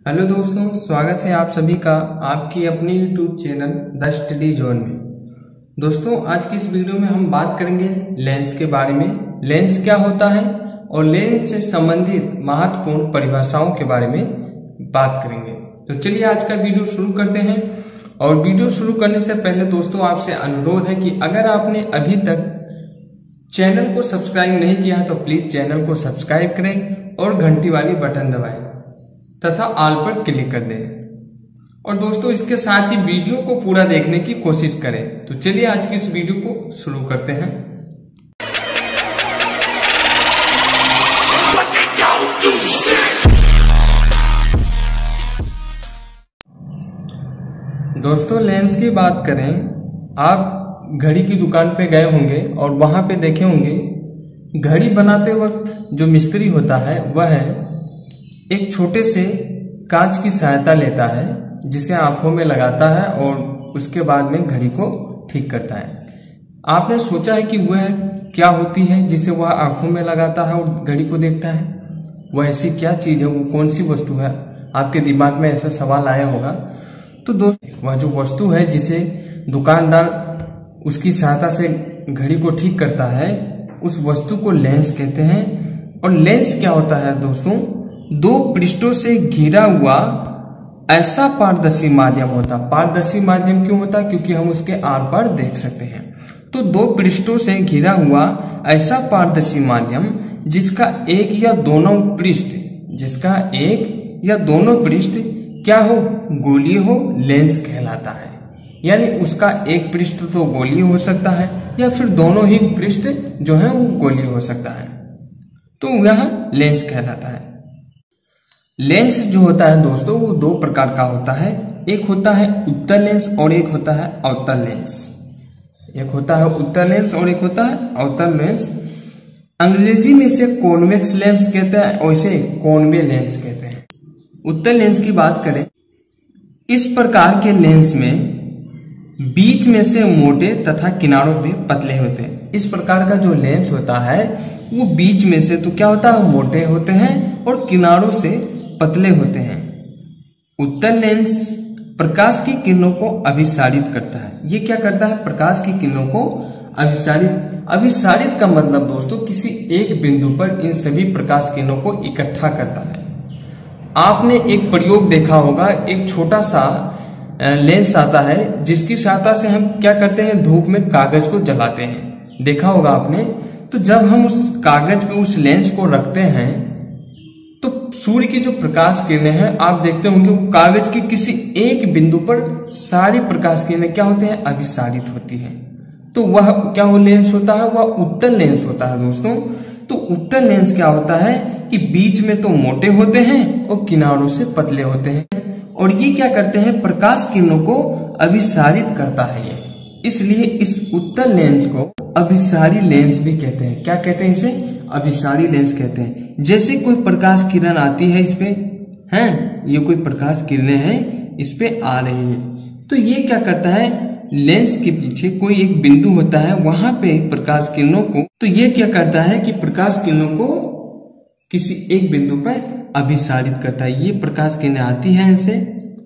Hello दोस्तों, स्वागत है आप सभी का आपकी अपनी YouTube channel the study zone में। दोस्तों, आज की इस वीडियो में हम बात करेंगे लेंस के बारे में। लेंस क्या होता है और लेंस से संबंधित महत्वपूर्ण परिभाषाओं के बारे में बात करेंगे। तो चलिए आज का वीडियो शुरू करते हैं। और वीडियो शुरू करने से पहले दोस्तों आपसे अनुरोध है कि अगर आपने अभी तक चैनल को सब्सक्राइब नहीं किया है तो प्लीज चैनल को सब्सक्राइब करें और घंटी वाली बटन दबाएं तथा ऑल पर क्लिक कर दें। और दोस्तों इसके साथ ही वीडियो को पूरा देखने की कोशिश करें। तो चलिए आज की इस वीडियो को शुरू करते हैं। दोस्तों लेंस की बात करें, आप घड़ी की दुकान पे गए होंगे और वहां पे देखे होंगे घड़ी बनाते वक्त जो मिस्त्री होता है वह एक छोटे से कांच की सहायता लेता है जिसे आंखों में लगाता है और उसके बाद में घड़ी को ठीक करता है। आपने सोचा है कि वह क्या होती है जिसे वह आंखों में लगाता है और घड़ी को देखता है? वह ऐसी क्या चीज है, वो कौन सी वस्तु है? आपके दिमाग में ऐसा सवाल आया होगा। तो दोस्तों वह जो वस्तु है जिसे दुकानदार उसकी सहायता से घड़ी को ठीक करता है उस वस्तु को लेंस कहते हैं। और लेंस क्या होता है दोस्तों? दो पृष्ठों से घिरा हुआ ऐसा पारदर्शी माध्यम होता। पारदर्शी माध्यम क्यों होता? क्योंकि हम उसके आर पार देख सकते हैं। तो दो पृष्ठों से घिरा हुआ ऐसा पारदर्शी माध्यम जिसका एक या दोनों पृष्ठ क्या हो, गोलीय हो, लेंस कहलाता है। यानी उसका एक पृष्ठ तो गोलीय हो सकता है या फिर दोनों ही पृष्ठ जो है वो गोलीय हो सकता है, तो यह लेंस कहलाता है। लेंस जो होता है दोस्तों वो दो प्रकार का होता है। एक होता है उत्तल लेंस और एक होता है अवतल लेंस। एक होता है उत्तल लेंस और एक होता है अवतल लेंस। अंग्रेजी में इसे कॉन्वेक्स लेंस कहते हैं और इसे कॉनवे लेंस कहते हैं। उत्तल लेंस की बात करें, इस प्रकार के लेंस में बीच में से मोटे तथा किनारों पे पतले होते हैं। इस प्रकार का जो लेंस होता है वो बीच में से तो क्या होता है, मोटे होते हैं और किनारों से पतले होते हैं। उत्तल लेंस प्रकाश की किरणों को अभिसारित करता है। ये क्या करता है? प्रकाश की किरणों को अभिसारित का मतलब दोस्तों किसी एक बिंदु पर इन सभी प्रकाश किरणों को इकट्ठा करता है। आपने एक प्रयोग देखा होगा, एक छोटा सा लेंस आता है जिसकी सहायता से हम क्या करते हैं, धूप में कागज को जलाते हैं। देखा होगा आपने। तो जब हम उस कागज पे उस लेंस को रखते हैं तो सूर्य की जो प्रकाश किरणें हैं आप देखते होंगे वो कागज के किसी एक बिंदु पर सारी प्रकाश किरणें क्या होते हैं, अभिसारित होती हैं। तो वह क्या वो लेंस होता है, वह उत्तल लेंस होता है दोस्तों। तो उत्तल लेंस क्या होता है कि बीच में तो मोटे होते हैं और किनारों से पतले होते हैं। और ये क्या करते हैं, प्रकाश किरणों को अभिसारित करता है ये। इसलिए इस उत्तल लेंस को अभिसारी लेंस भी कहते हैं। क्या कहते हैं इसे? अभिसारी लेंस कहते हैं। जैसे कोई प्रकाश किरण आती है इस पे, हैं ये कोई प्रकाश किरणें हैं इस पे आ रही है, तो ये क्या करता है, लेंस के पीछे कोई एक बिंदु होता है वहां पे प्रकाश किरणों को, तो ये क्या करता है कि प्रकाश किरणों को किसी एक बिंदु पर अभिसारित करता है। ये प्रकाश किरणें आती है ऐसे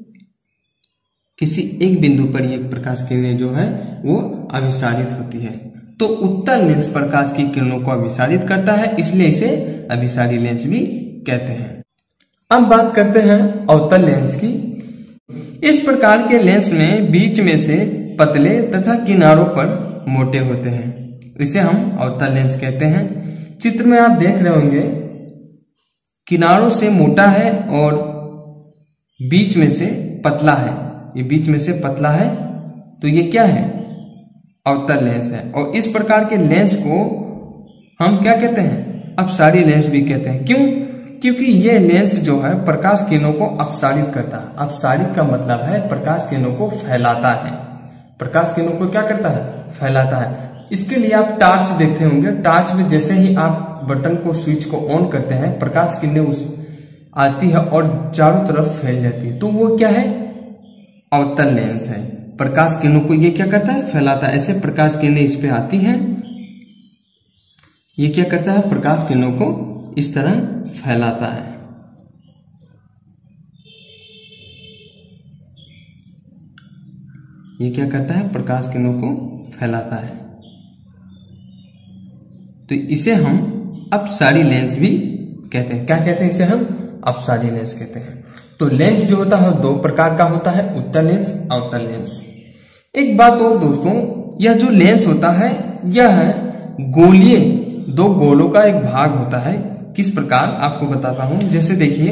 किसी एक बिंदु पर, ये प्रकाश किरणें जो है वो अभिसारित होती है। तो उत्तल लेंस प्रकाश की किरणों को अभिसारित करता है, इसलिए इसे अभिसारी लेंस भी कहते हैं। अब बात करते हैं अवतल लेंस की। इस प्रकार के लेंस में बीच में से पतले तथा किनारों पर मोटे होते हैं, इसे हम अवतल लेंस कहते हैं। चित्र में आप देख रहे होंगे किनारों से मोटा है और बीच में से पतला है। ये बीच में से पतला है तो ये क्या है, अवतल लेंस है। और इस प्रकार के लेंस को हम क्या कहते हैं, अपसारी लेंस भी कहते हैं। क्यों? क्योंकि ये लेंस जो है प्रकाश किरणों को अपसारित करता है। अपसारित का मतलब है प्रकाश किरणों को फैलाता है। प्रकाश किरणों को क्या करता है, फैलाता है। इसके लिए आप टार्च देखते होंगे, टार्च में जैसे ही आप बटन को स्विच को ऑन करते हैं प्रकाश किरणें उस आती है और चारों तरफ फैल जाती है, तो वो क्या है, अवतल लेंस है। प्रकाश किरणों को ये क्या करता है, फैलाता है। ऐसे प्रकाश किरणें इस पे आती हैं, ये क्या करता है, प्रकाश किरणों को इस तरह फैलाता है। ये क्या करता है, प्रकाश किरणों को फैलाता है। तो इसे हम अपसारी लेंस भी कहते हैं। क्या कहते हैं इसे हम? अपसारी लेंस कहते हैं। तो लेंस जो होता है दो प्रकार का होता है, उत्तल लेंस, अवतल लेंस। एक बात और दोस्तों, यह जो लेंस होता है यह गोलीय, दो गोलों का एक भाग होता है। किस प्रकार आपको बताता हूं। जैसे देखिए,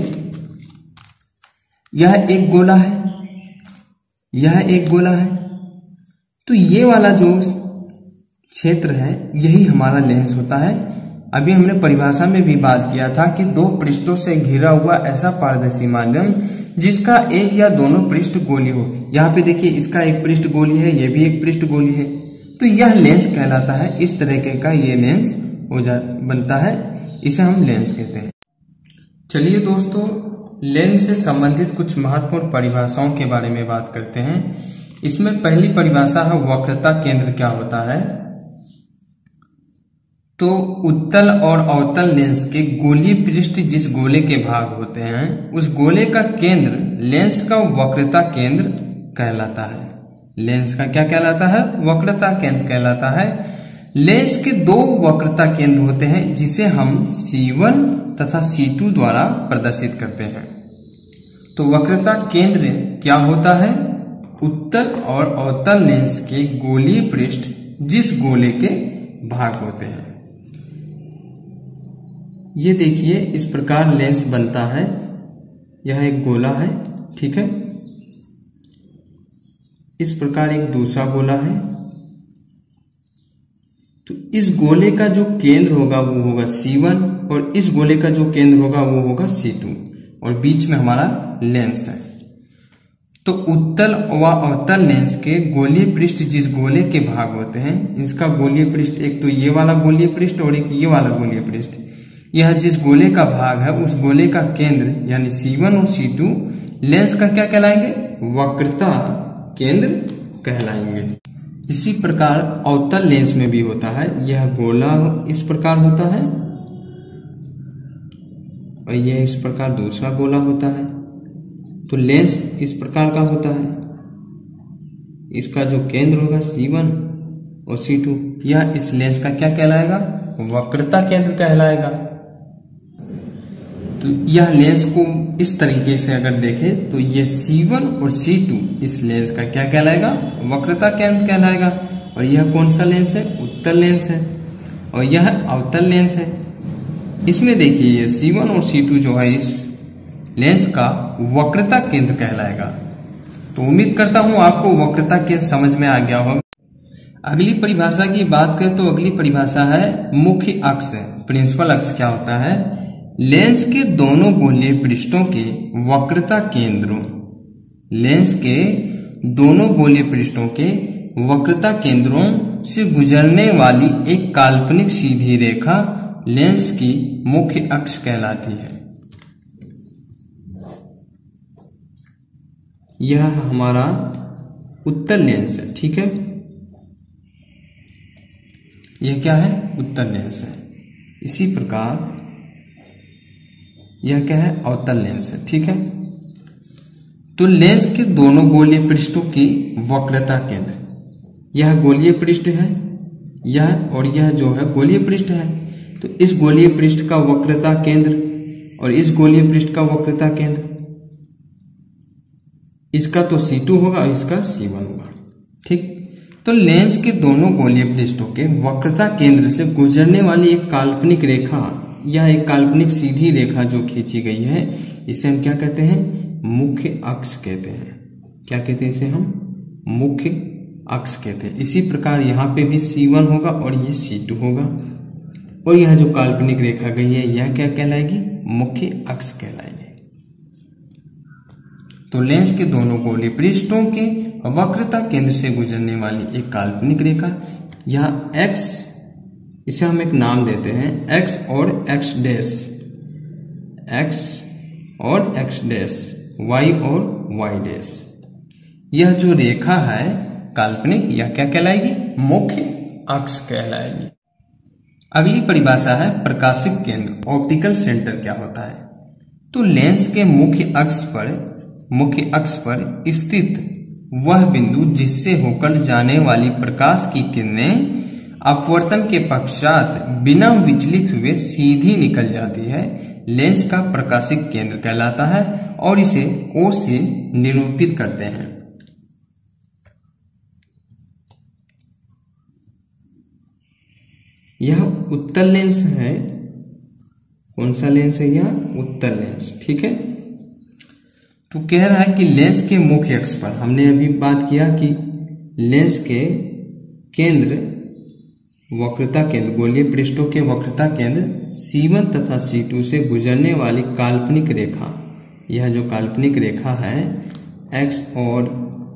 यह एक गोला है, यह एक गोला है, तो ये वाला जो क्षेत्र है यही हमारा लेंस होता है। अभी हमने परिभाषा में भी बात किया था कि दो पृष्ठों से घिरा हुआ ऐसा पारदर्शी माध्यम जिसका एक या दोनों पृष्ठ गोली हो। यहाँ पे देखिए, इसका एक पृष्ठ गोली है, ये भी एक पृष्ठ गोली है, तो यह लेंस कहलाता है। इस तरह का ये लेंस बनता है, इसे हम लेंस कहते हैं। चलिए दोस्तों, लेंस से संबंधित कुछ महत्वपूर्ण परिभाषाओं के बारे में बात करते हैं। इसमें पहली परिभाषा है वक्रता केंद्र क्या होता है। तो उत्तल और अवतल लेंस के गोलीय पृष्ठ जिस गोले के भाग होते हैं उस गोले का केंद्र लेंस का वक्रता केंद्र कहलाता है। लेंस का क्या कहलाता है? वक्रता केंद्र कहलाता है। लेंस के दो वक्रता केंद्र होते हैं जिसे हम C1 तथा C2 द्वारा प्रदर्शित करते हैं। तो वक्रता केंद्र क्या होता है? उत्तल और अवतल लेंस के गोलीय पृष्ठ जिस गोले के भाग होते हैं। ये देखिए, इस प्रकार लेंस बनता है। यह एक गोला है, ठीक है। इस प्रकार एक दूसरा गोला है। तो इस गोले का जो केंद्र होगा वो होगा C1 और इस गोले का जो केंद्र होगा वो होगा C2 और बीच में हमारा लेंस है। तो उत्तल व अवतल लेंस के गोलीय पृष्ठ जिस गोले के भाग होते हैं, इसका गोलीय पृष्ठ एक तो ये वाला गोलीय पृष्ठ और एक ये वाला गोलीय पृष्ठ, यह जिस गोले का भाग है उस गोले का केंद्र यानी C1 और C2 लेंस का क्या कहलाएंगे? वक्रता केंद्र कहलाएंगे। इसी प्रकार अवतल लेंस में भी होता है। यह गोला इस प्रकार होता है और यह इस प्रकार दूसरा गोला होता है। तो लेंस इस प्रकार का होता है। इसका जो केंद्र होगा C1 और C2, यह इस लेंस का क्या कहलाएगा? वक्रता केंद्र कहलाएगा। तो यह लेंस को इस तरीके से अगर देखें तो यह C1 और C2 इस लेंस का क्या कहलाएगा? वक्रता केंद्र कहलाएगा। और यह कौन सा लेंस है? उत्तल लेंस है और यह अवतल लेंस है। इसमें देखिए, ये C1 और C2 जो है इस लेंस का वक्रता केंद्र कहलाएगा। तो उम्मीद करता हूं आपको वक्रता केंद्र समझ में आ गया होगा। अगली परिभाषा की बात करें तो अगली परिभाषा है मुख्य अक्ष। प्रिंसिपल अक्ष क्या होता है? लेंस के दोनों गोलीय पृष्ठों के वक्रता केंद्रों, लेंस के दोनों गोलीय पृष्ठों के वक्रता केंद्रों से गुजरने वाली एक काल्पनिक सीधी रेखा लेंस की मुख्य अक्ष कहलाती है। यह हमारा उत्तल लेंस है, ठीक है। यह क्या है? उत्तल लेंस है। इसी प्रकार यह क्या है? अवतल लेंस है, ठीक है। तो लेंस के दोनों गोलीय पृष्ठों की वक्रता केंद्र, यह गोलीय पृष्ठ है, यह और यह जो है गोलीय पृष्ठ है। तो इस गोलीय पृष्ठ का वक्रता केंद्र और इस गोलीय पृष्ठ का वक्रता केंद्र, इसका तो C2 होगा और इसका C1 होगा, ठीक। तो लेंस के दोनों गोलीय पृष्ठों के वक्रता केंद्र से गुजरने वाली एक काल्पनिक रेखा, यह एक काल्पनिक सीधी रेखा जो खींची गई है, इसे हम क्या कहते हैं? मुख्य अक्ष कहते हैं। क्या कहते हैं इसे हम? मुख्य अक्ष कहते हैं। इसी प्रकार यहाँ पे भी C1 होगा और ये C2 होगा और यह जो काल्पनिक रेखा गई है यह क्या कहलाएगी? मुख्य अक्ष कहलाएगी। तो लेंस के दोनों गोलीय पृष्ठों के वक्रता केंद्र से गुजरने वाली एक काल्पनिक रेखा, यहाँ x, इसे हम एक नाम देते हैं x और x डैश, x और x डैश, y और y डैश। यह जो रेखा है काल्पनिक, यह क्या कहलाएगी? मुख्य अक्ष कहलाएगी। अगली परिभाषा है प्रकाशिक केंद्र, ऑप्टिकल सेंटर क्या होता है? तो लेंस के मुख्य अक्ष पर स्थित वह बिंदु जिससे होकर जाने वाली प्रकाश की किरणें अपवर्तन के पश्चात बिना विचलित हुए सीधी निकल जाती है, लेंस का प्रकाशिक केंद्र कहलाता है और इसे O से निरूपित करते हैं। यह उत्तल लेंस है। कौन सा लेंस है? यह उत्तल लेंस। ठीक है, तो कह रहा है कि लेंस के मुख्य अक्ष पर, हमने अभी बात किया कि लेंस के केंद्र, वक्रता केंद्र, गोलीय पृष्ठों के वक्रता केंद्र C1 तथा C2 से गुजरने वाली काल्पनिक रेखा, यह जो काल्पनिक रेखा है x और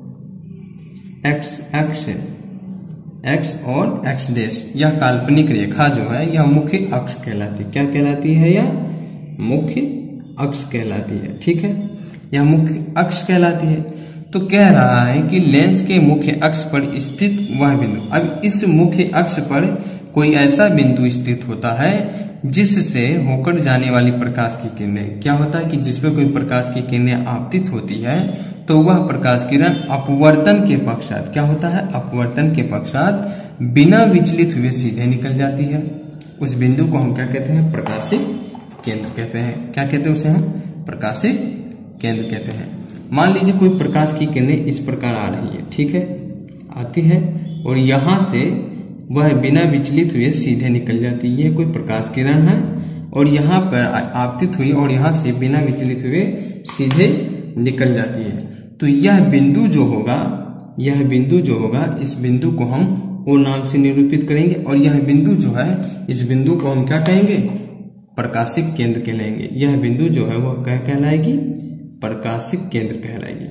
x डैश, यह काल्पनिक रेखा जो है यह मुख्य अक्ष कहलाती है। क्या कहलाती है? यह मुख्य अक्ष कहलाती है। ठीक है, यह मुख्य अक्ष कहलाती है। तो कह रहा है कि लेंस के मुख्य अक्ष पर स्थित वह बिंदु, अब इस मुख्य अक्ष पर कोई ऐसा बिंदु स्थित होता है जिससे होकर जाने वाली प्रकाश की किरणें, क्या होता है कि जिस पर कोई प्रकाश की किरणें आपतित होती है तो वह प्रकाश किरण अपवर्तन के पश्चात, क्या होता है? अपवर्तन के पश्चात बिना विचलित हुए सीधे निकल जाती है। उस बिंदु को हम क्या कहते हैं? प्रकाशिक केंद्र कहते हैं। क्या कहते हैं उसे हम? प्रकाशिक केंद्र कहते हैं। मान लीजिए कोई प्रकाश की किरणें इस प्रकार आ रही है, ठीक है, आती है और यहां से वह बिना विचलित हुए सीधे निकल जाती है। यह कोई प्रकाश किरण है और यहाँ पर आपतित हुई और यहाँ से बिना विचलित हुए सीधे निकल जाती है। तो यह बिंदु जो होगा, इस बिंदु को हम O नाम से निरूपित करेंगे और यह बिंदु जो है, इस बिंदु को हम क्या कहेंगे? प्रकाशिक केंद्र कहलाएंगे। यह बिंदु जो है वह क्या कहलाएगी? प्रकाशिक केंद्र कहलाएगी।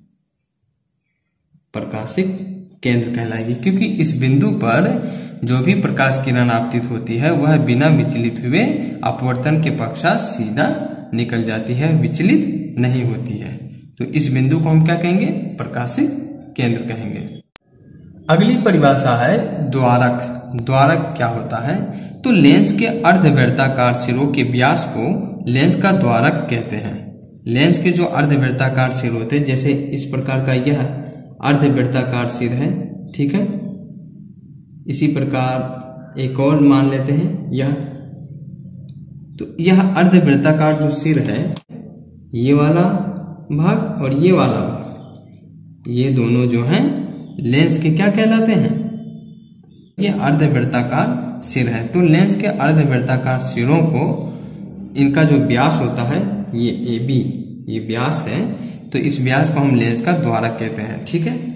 प्रकाशिक केंद्र कहलाएगी क्योंकि इस बिंदु पर जो भी प्रकाश किरण आपतित होती है वह बिना विचलित हुए अपवर्तन के पश्चात सीधा निकल जाती है, विचलित नहीं होती है। तो इस बिंदु को हम क्या कहेंगे? प्रकाशिक केंद्र कहेंगे। अगली परिभाषा है द्वारक। द्वारक क्या होता है? तो लेंस के अर्धवृत्ताकार सिरों के व्यास को लेंस का द्वारक कहते हैं। लेंस के जो अर्धवृत्ताकार सिर होते हैं, जैसे इस प्रकार का यह अर्धवृत्ताकार सिर है, ठीक है, इसी प्रकार एक और मान लेते हैं यह। तो यह अर्धवृत्ताकार जो सिर है, ये वाला भाग और ये वाला भाग, ये दोनों जो हैं लेंस के क्या कहलाते हैं? ये अर्धवृत्ताकार सिर है। तो लेंस के अर्धवृत्ताकार सिरों को, इनका जो व्यास होता है ये AB, ये व्यास है, तो इस व्यास को हम लेंस का द्वारक कहते हैं। ठीक है,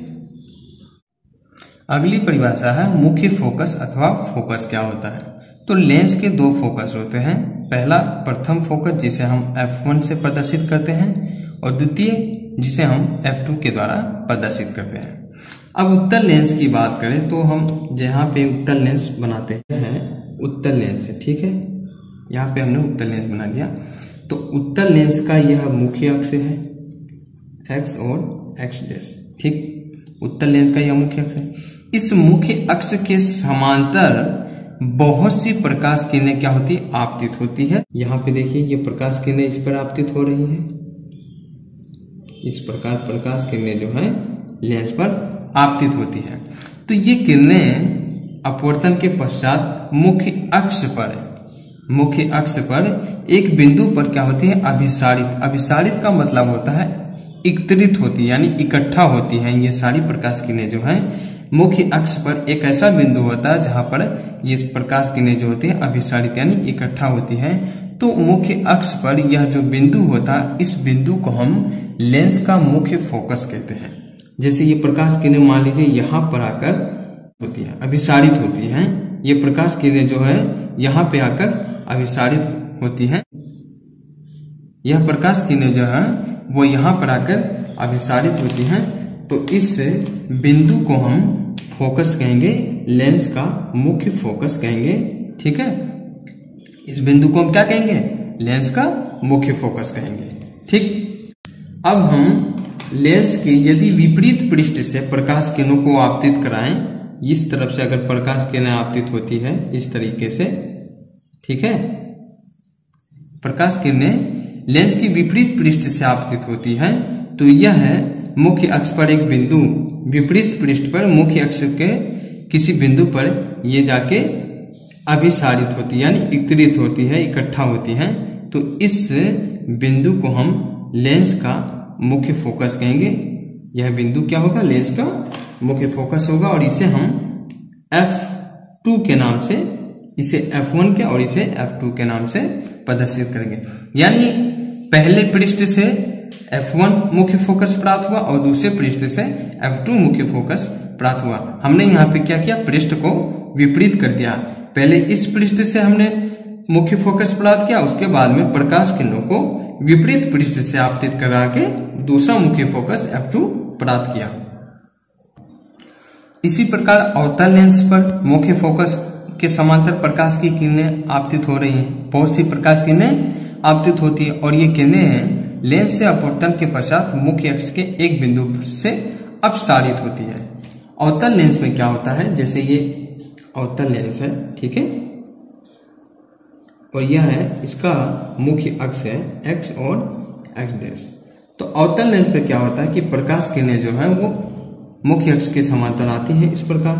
अगली परिभाषा है मुख्य फोकस अथवा फोकस क्या होता है? तो लेंस के दो फोकस होते हैं। पहला प्रथम फोकस जिसे हम F1 से प्रदर्शित करते हैं और द्वितीय जिसे हम F2 के द्वारा प्रदर्शित करते हैं। अब उत्तल लेंस की बात करें तो हम जहाँ पे उत्तल लेंस बनाते हैं, उत्तल लेंस है, ठीक है, यहाँ पे हमने उत्तल लेंस बना दिया। तो उत्तल लेंस का यह मुख्य अक्ष है X और X डैश, ठीक, उत्तल लेंस का यह मुख्य अक्ष है। इस मुख्य अक्ष के समांतर बहुत सी प्रकाश किरणें क्या होती है? आपतित होती है। यहाँ पे देखिए ये प्रकाश किरणें इस पर आपतित हो रही है। इस प्रकार प्रकाश किरणें जो है लेंस पर आपतित होती है। तो ये किरणें अपवर्तन के पश्चात मुख्य अक्ष पर एक बिंदु पर क्या होती है? अभिसारित। अभिसारित का मतलब होता है एकत्रित होती है, यानी इकट्ठा होती है। ये सारी प्रकाश किरणें जो है मुख्य अक्ष पर एक ऐसा बिंदु होता है जहां पर ये प्रकाश किरणें जो होती है अभिसारित यानी इकट्ठा होती है। तो मुख्य अक्ष पर यह जो बिंदु होता है, इस बिंदु को हम लेंस का मुख्य फोकस कहते हैं। जैसे ये प्रकाश किरणें मान लीजिए यहाँ पर आकर होती है, अभिसारित होती हैं। ये प्रकाश किरणें जो है यहाँ पे आकर अभिसारित होती हैं। यह प्रकाश किरणें जो है वो यहाँ पर आकर अभिसारित होती हैं। तो इस बिंदु को हम फोकस कहेंगे, लेंस का मुख्य फोकस कहेंगे। ठीक है, इस बिंदु को हम क्या कहेंगे? लेंस का मुख्य फोकस कहेंगे। ठीक, अब हम लेंस के यदि विपरीत पृष्ठ से प्रकाश किरणों को आपतित कराएं, इस तरफ से अगर प्रकाश किरणें आपतित होती है इस तरीके से, ठीक है, प्रकाश किरणें लेंस की विपरीत पृष्ठ से आपतित होती है, तो यह मुख्य अक्ष पर एक बिंदु विपरीत पृष्ठ पर मुख्य अक्ष के किसी बिंदु पर ये जाके अभिसारित होती है, यानी एकत्रित होती है, इकट्ठा होती है। तो इस बिंदु को हम लेंस का मुख्य फोकस कहेंगे। यह बिंदु क्या होगा? लेंस का मुख्य फोकस होगा। और इसे हम F2 के नाम से, इसे F1 के और इसे F2 के नाम से प्रदर्शित करेंगे। यानी पहले पृष्ठ से F1 मुख्य फोकस प्राप्त हुआ और दूसरे पृष्ठ से F2 मुख्य फोकस प्राप्त हुआ। हमने यहाँ पे क्या किया? पृष्ठ को विपरीत कर दिया। पहले इस पृष्ठ से हमने मुख्य फोकस प्राप्त किया, उसके बाद में प्रकाश किरणों को विपरीत पृष्ठ से आपतित करा के दूसरा मुख्य फोकस F2 प्राप्त किया। इसी प्रकार अवतल लेंस पर मुख्य फोकस के समांतर प्रकाश की किरणें आपतित हो रही हैं। बहुत सी प्रकाश किरणें आपतित होती है और ये किरणें लेंस से अपवर्तन के पश्चात मुख्य अक्ष के एक बिंदु से अपसारित होती है। अवतल लेंस में क्या होता है? जैसे ये अवतल लेंस है, ठीक है, और यह है इसका मुख्य अक्ष है x और x डैश। तो अवतल लेंस पे क्या होता है कि प्रकाश किरणें जो है वो मुख्य अक्ष के समांतर आती हैं, इस प्रकार,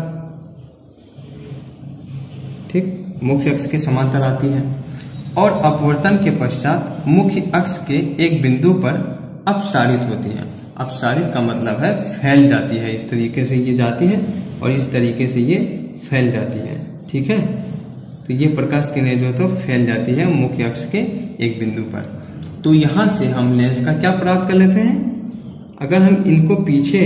ठीक, मुख्य अक्ष के समांतर आती है और अपवर्तन के पश्चात मुख्य अक्ष के एक बिंदु पर अपसारित होती है। अपसारित का मतलब है फैल जाती है, इस तरीके से ये जाती है और इस तरीके से ये फैल जाती है, ठीक है। तो ये प्रकाश किरणें जो तो फैल जाती है मुख्य अक्ष के एक बिंदु पर। तो यहां से हम लेंस का क्या प्राप्त कर लेते हैं? अगर हम इनको पीछे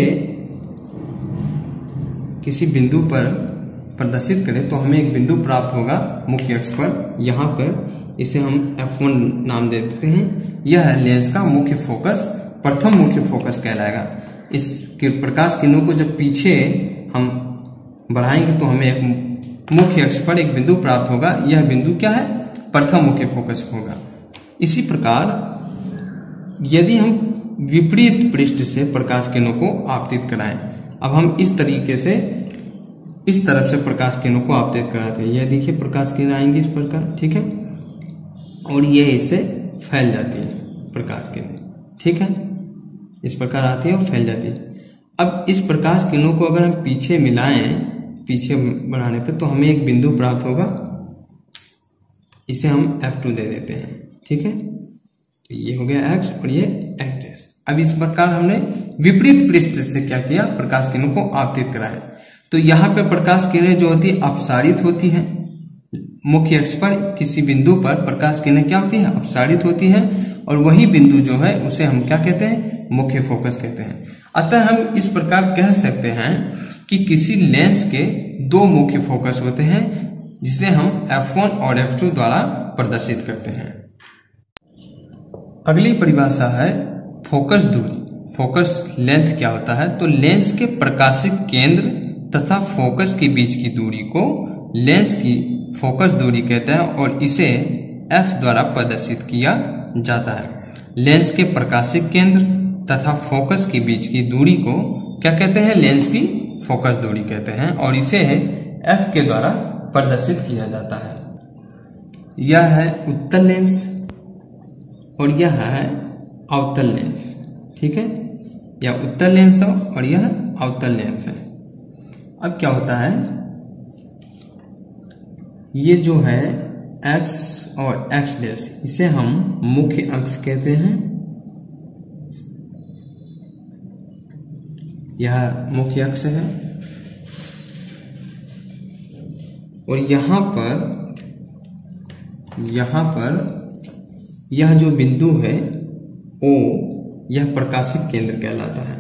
किसी बिंदु पर प्रदर्शित करें तो हमें एक बिंदु प्राप्त होगा मुख्य अक्ष पर। यहाँ पर इसे हम F1 नाम दे देते हैं। यह लेंस का मुख्य फोकस, प्रथम मुख्य फोकस कहलाएगा। इस प्रकाश किरणों को जब पीछे हम बढ़ाएंगे तो हमें एक मुख्य अक्ष पर एक बिंदु प्राप्त होगा। यह बिंदु क्या है? प्रथम मुख्य फोकस होगा। इसी प्रकार यदि हम विपरीत पृष्ठ से प्रकाश किरणों को आपतित कराएं, अब हम इस तरीके से इस तरफ से प्रकाश किरणों को आपतित कराते हैं। यह देखिए प्रकाश किरण आएंगी इस प्रकार, ठीक है, और ये इसे फैल जाती है प्रकाश किरणें, ठीक है, इस प्रकार आती है और फैल जाती है। अब इस प्रकाश किरणों को अगर हम पीछे मिलाएं, पीछे बढ़ाने पे, तो हमें एक बिंदु प्राप्त होगा। इसे हम F2 दे देते हैं, ठीक है। तो ये हो गया x और ये x। अब इस प्रकार हमने विपरीत पृष्ठ से क्या किया? प्रकाश किरणों को आपतित कराया। तो यहाँ पे प्रकाश किरणें जो होती है अपसारित होती हैं। मुख्य अक्ष पर किसी बिंदु पर प्रकाश किरणें क्या होती है? अपसारित होती हैं और वही बिंदु जो है उसे हम क्या कहते हैं? मुख्य फोकस कहते हैं। अतः हम इस प्रकार कह सकते हैं कि किसी लेंस के दो मुख्य फोकस होते हैं जिसे हम F1 और F2 द्वारा प्रदर्शित करते हैं। अगली परिभाषा है फोकस दूरी। फोकस लेंथ क्या होता है? तो लेंस के प्रकाशिक केंद्र तथा फोकस के बीच की दूरी को लेंस की फोकस दूरी कहते हैं और इसे F द्वारा प्रदर्शित किया जाता है। लेंस के प्रकाशिक केंद्र तथा फोकस के बीच की दूरी को क्या कहते हैं? लेंस की फोकस दूरी कहते हैं और इसे F के द्वारा प्रदर्शित किया जाता है। यह है उत्तल लेंस और यह है अवतल लेंस, ठीक है। यह उत्तल लेंस है और यह अवतल लेंस है। अब क्या होता है, ये जो है x और x डैश, इसे हम मुख्य अक्ष कहते हैं। यह मुख्य अक्ष है और यहां पर यह जो बिंदु है O, यह प्रकाशिक केंद्र कहलाता है।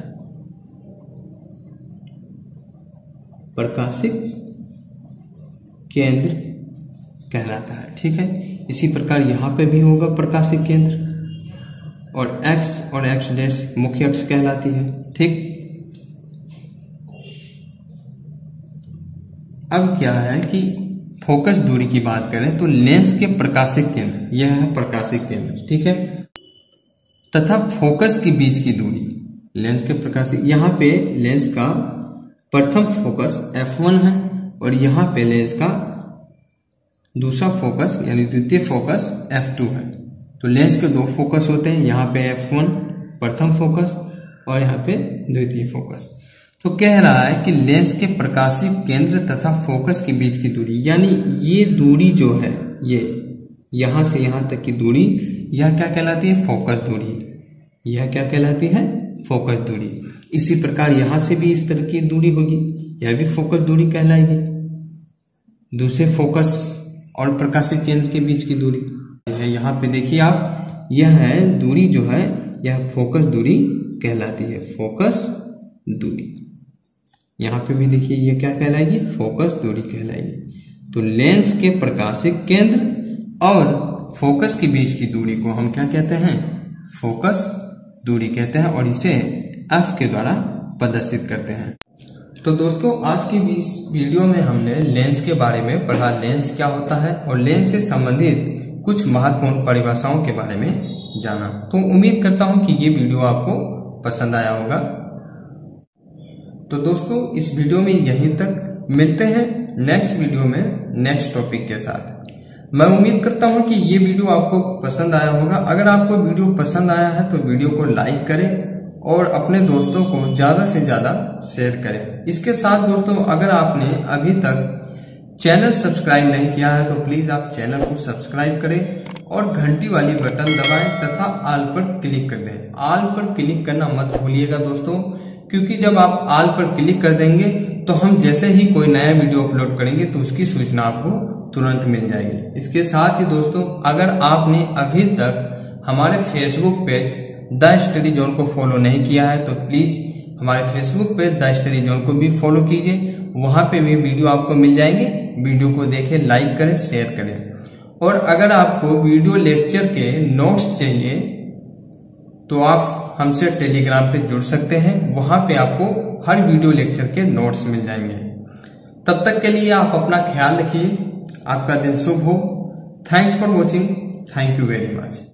प्रकाशिक केंद्र कहलाता है, ठीक है। इसी प्रकार यहां पे भी होगा प्रकाशिक केंद्र और x और x डैश मुख्य अक्ष कहलाती है, ठीक। अब क्या है कि फोकस दूरी की बात करें तो लेंस के प्रकाशिक केंद्र, यह है प्रकाशिक केंद्र, ठीक है, तथा फोकस के बीच की दूरी, लेंस के प्रकाशिक, यहाँ पे लेंस का प्रथम फोकस F1 है और यहाँ पे लेंस का दूसरा फोकस यानी द्वितीय फोकस F2 है। तो लेंस के दो फोकस होते हैं, यहाँ पे F1 प्रथम फोकस और यहाँ पे द्वितीय फोकस। तो कह रहा है कि लेंस के प्रकाशीय केंद्र तथा फोकस के बीच की दूरी, यानी ये दूरी जो है, ये यहां से यहां तक की दूरी, यह क्या कहलाती है? फोकस दूरी। यह क्या कहलाती है? फोकस दूरी। इसी प्रकार यहां से भी इस तरह की दूरी होगी, यह भी फोकस दूरी कहलाएगी। दूसरे फोकस और प्रकाशीय केंद्र के बीच की दूरी है, यहाँ पे देखिए आप, यह है दूरी जो है, यह फोकस दूरी कहलाती है, फोकस दूरी। यहाँ पे भी देखिए ये क्या कहलाएगी? फोकस दूरी कहलाएगी। तो लेंस के प्रकाशीय केंद्र और फोकस के बीच की दूरी को हम क्या कहते हैं? फोकस दूरी कहते हैं, और इसे F के द्वारा प्रदर्शित करते हैं। तो दोस्तों, आज की इस वीडियो में हमने लेंस के बारे में पढ़ा, लेंस क्या होता है और लेंस से संबंधित कुछ महत्वपूर्ण परिभाषाओं के बारे में जाना। तो उम्मीद करता हूं कि ये वीडियो आपको पसंद आया होगा। तो दोस्तों, इस वीडियो में यहीं तक, मिलते हैं नेक्स्ट वीडियो में नेक्स्ट टॉपिक के साथ। मैं उम्मीद करता हूं कि ये वीडियो आपको पसंद आया होगा। अगर आपको वीडियो पसंद आया है तो वीडियो को लाइक करें और अपने दोस्तों को ज्यादा से ज्यादा शेयर करें। इसके साथ दोस्तों, अगर आपने अभी तक चैनल सब्सक्राइब नहीं किया है तो प्लीज आप चैनल को सब्सक्राइब करें और घंटी वाली बटन दबाएं तथा ऑल पर क्लिक कर दें। ऑल पर क्लिक करना मत भूलिएगा दोस्तों, क्योंकि जब आप ऑल पर क्लिक कर देंगे तो हम जैसे ही कोई नया वीडियो अपलोड करेंगे तो उसकी सूचना आपको तुरंत मिल जाएगी। इसके साथ ही दोस्तों, अगर आपने अभी तक हमारे Facebook page the study zone को फॉलो नहीं किया है तो प्लीज हमारे Facebook page the study zone को भी फॉलो कीजिए। वहां पे भी वीडियो आपको मिल जाएंगे। वीडियो को देखें, लाइक करें, शेयर करें। और अगर आपको वीडियो लेक्चर के नोट्स चाहिए तो आप हमसे टेलीग्राम पे जुड़ सकते हैं। वहां पे आपको हर वीडियो लेक्चर के नोट्स मिल जाएंगे। तब तक के लिए आप अपना ख्याल रखिए। आपका दिन शुभ हो। Thanks for watching. Thank you very much.